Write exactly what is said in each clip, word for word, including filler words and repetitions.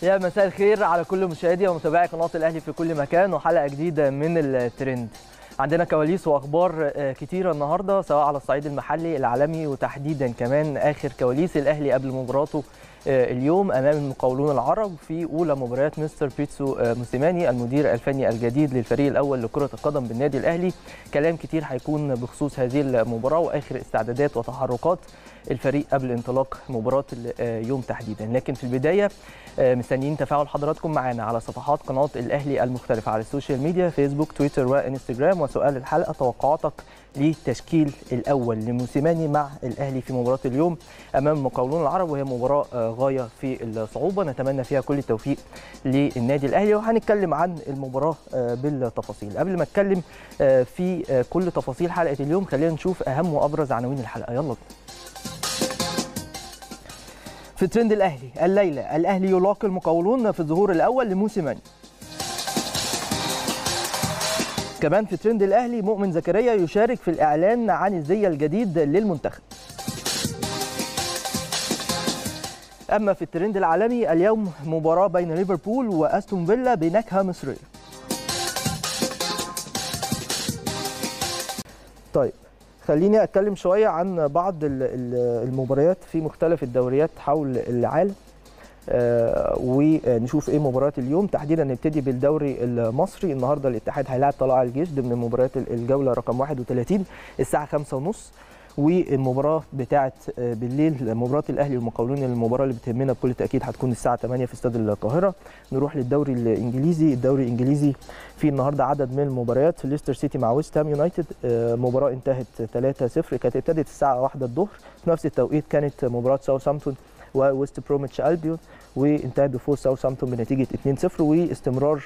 يا مساء الخير على كل مشاهدي ومتابعي قناة الأهلي في كل مكان، وحلقة جديدة من الترند. عندنا كواليس وأخبار كتيرة النهاردة سواء على الصعيد المحلي العالمي، وتحديدا كمان آخر كواليس الأهلي قبل مباراته اليوم أمام المقاولون العرب في أولى مباريات مستر بيتسو موسيماني المدير الفني الجديد للفريق الأول لكرة القدم بالنادي الأهلي. كلام كتير هيكون بخصوص هذه المباراة وآخر استعدادات وتحركات الفريق قبل انطلاق مباراة اليوم تحديدا. لكن في البداية مستنيين تفاعل حضراتكم معنا على صفحات قناة الأهلي المختلفة على السوشيال ميديا فيسبوك تويتر وانستجرام. وسؤال الحلقة: توقعاتك للتشكيل الأول لموسيماني مع الأهلي في مباراة اليوم أمام المقاولون العرب، وهي مباراة غاية في الصعوبة نتمنى فيها كل التوفيق للنادي الأهلي. وهنتكلم عن المباراة بالتفاصيل. قبل ما اتكلم في كل تفاصيل حلقة اليوم خلينا نشوف أهم وأبرز عناوين الحلقة. يلا بينا. في ترند الأهلي الليلة: الأهلي يلاقي المقاولون في الظهور الأول لموسيماني. كمان في ترند الأهلي: مؤمن زكريا يشارك في الإعلان عن الزي الجديد للمنتخب. أما في الترند العالمي اليوم: مباراة بين ليفربول وأستون فيلا بنكهة مصرية. طيب خليني أتكلم شوية عن بعض المباريات في مختلف الدوريات حول العالم آه ونشوف ايه مباريات اليوم تحديدا. نبتدي بالدوري المصري. النهارده الاتحاد هيلاعب طلائع الجيش ضمن مباريات الجوله رقم واحد وثلاثين الساعه خمسة وثلاثين. والمباراه بتاعه بالليل مباراه الاهلي والمقاولون، المباراه اللي بتهمنا بكل تاكيد هتكون الساعه ثمانية في استاد القاهره. نروح للدوري الانجليزي. الدوري الانجليزي في النهارده عدد من المباريات: ليستر سيتي مع ويست هام يونايتد، مباراه انتهت ثلاثة صفر، كانت ابتدت الساعه واحدة الظهر. في نفس التوقيت كانت مباراه ساوثهامبتون وويست بروميتش ألبيون وانتهت بفوز ساوثهامبتون بنتيجه اثنين صفر. واستمرار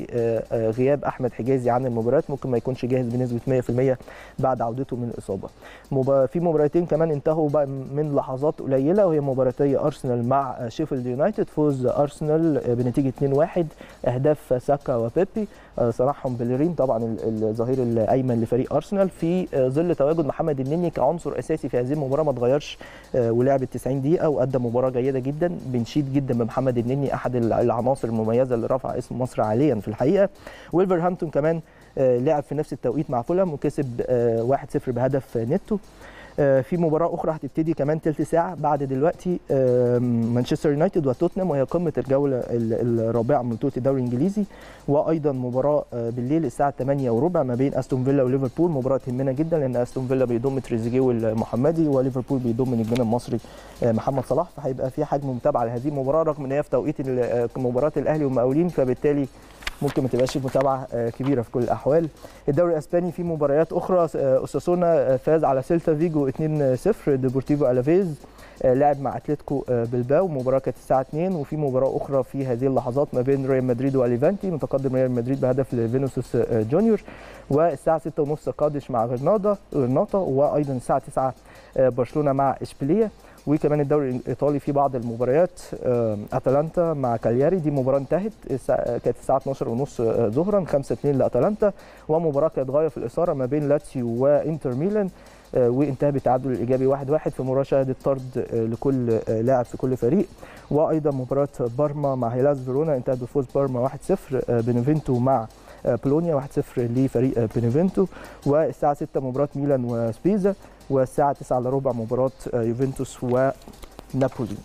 لغياب احمد حجازي عن المباريات، ممكن ما يكونش جاهز بنسبه مية في المية بعد عودته من الاصابه. في مباراتين كمان انتهوا من لحظات قليله، وهي مباراتي ارسنال مع شيفيلد يونايتد. فوز ارسنال بنتيجه اثنين واحد، اهداف ساكا وبيبي صنعهم بيلرين طبعا الظهير الايمن لفريق ارسنال، في ظل تواجد محمد النني كعنصر اساسي في هذه المباراه. ما اتغيرش ولعب تسعين دقيقه وادى مباراه جيده جدا. بنشيد جدا بمحمد النني، احد العناصر المميزه اللي رفع اسم مصر عاليا في الحقيقه. ويلفرهامبتون كمان لعب في نفس التوقيت مع فولهام وكسب واحد صفر بهدف نيتو. في مباراه اخرى هتبتدي كمان ثلث ساعه بعد دلوقتي، مانشستر يونايتد وتوتنهام، وهي قمه الجوله الرابعه من بطوله الدوري الانجليزي. وايضا مباراه بالليل الساعه ثمانية وربع ما بين استون فيلا وليفربول. مباراه تهمنا جدا لان استون فيلا بيضم تريزيجيه والمحمدي، وليفربول بيضم نجمنا المصري محمد صلاح، فهيبقى في حجم متابعه لهذه المباراه رغم ان هي في توقيت مباراه الاهلي والمقاولين، فبالتالي ممكن ما تبقاش متابعه كبيره في كل الاحوال. الدوري الاسباني في مباريات اخرى: اوساسونا فاز على سيلتا فيجو اثنين صفر. ديبورتيفو الافيز لعب مع اتلتيكو بلباو، مباراه كانت الساعه اثنين. وفي مباراه اخرى في هذه اللحظات ما بين ريال مدريد واليفانتي، متقدم ريال مدريد بهدف لفينيسيوس جونيور. والساعه ستة وثلاثين قادش مع غرناطه غرناطه وايضا الساعه تسعة برشلونه مع اشبيليه. وكمان الدوري الايطالي في بعض المباريات: اتلانتا مع كالياري، دي مباراه انتهت كانت الساعه اثناشر وثلاثين ظهرا خمسة اثنين لاتلانتا. ومباراه كانت غايه في الاثاره ما بين لاتسيو وانتر ميلان، وانتهى بالتعادل الايجابي واحد واحد في مباراه شهدت طرد لكل لاعب في كل فريق. وايضا مباراه بارما مع هيلاس فيرونا انتهت بفوز بارما واحد صفر. بينيفينتو مع بولونيا واحد صفر لفريق بينيفينتو. والساعه ستة مباراه ميلان وسبيزا. والساعه تسعة الا ربع مباراه يوفنتوس ونابولي.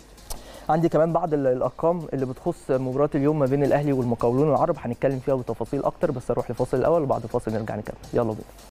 عندي كمان بعض الارقام اللي بتخص مباراه اليوم ما بين الاهلي والمقاولون العرب، هنتكلم فيها بتفاصيل اكتر، بس اروح لفاصل الاول وبعد الفاصل نرجع نكمل. يلا بينا.